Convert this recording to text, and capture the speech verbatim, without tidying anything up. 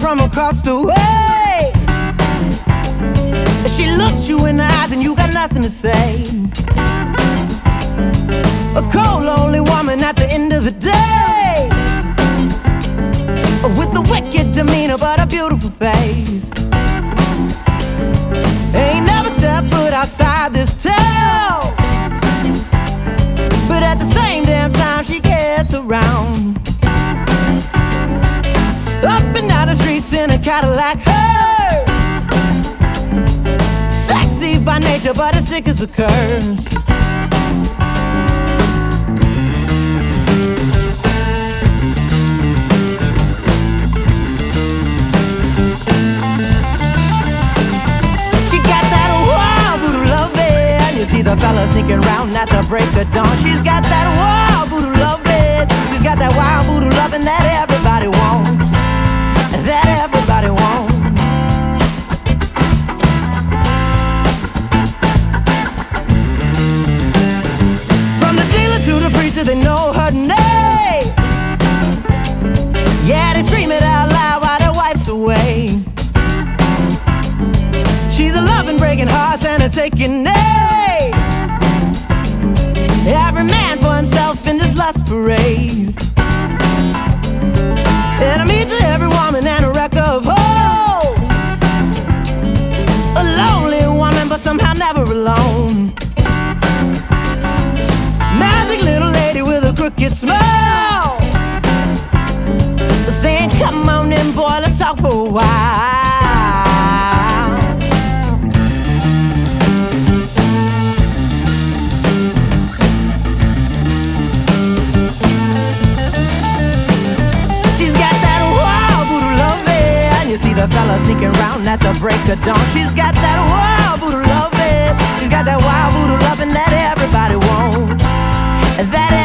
from across the way. She looks you in the eyes and you got nothing to say. A cold, lonely woman at the end of the day, with a wicked demeanor but a beautiful face. Ain't never stepped foot outside this town, but at the same damn time she gets around. Up and down the streets in a Cadillac hearse, sexy by nature but as sick as a curse. You see the fella sneaking round at the break of dawn. She's got that wild voodoo loving. She's got that wild voodoo loving that everybody wants, that everybody wants. From the dealer to the preacher, they know her name. Yeah, they scream it out loud while their wife's away. She's a loving, breaking hearts and a taking name. Every man for himself in this lust parade. Enemy to every woman and a wreck of hope. A lonely woman but somehow never alone. Magic little lady with a crooked smile, saying come on in boy, let's talk for a while. You see the fella sneaking round at the break of dawn. She's got that wild voodoo loving. She's got that wild voodoo loving that everybody wants, that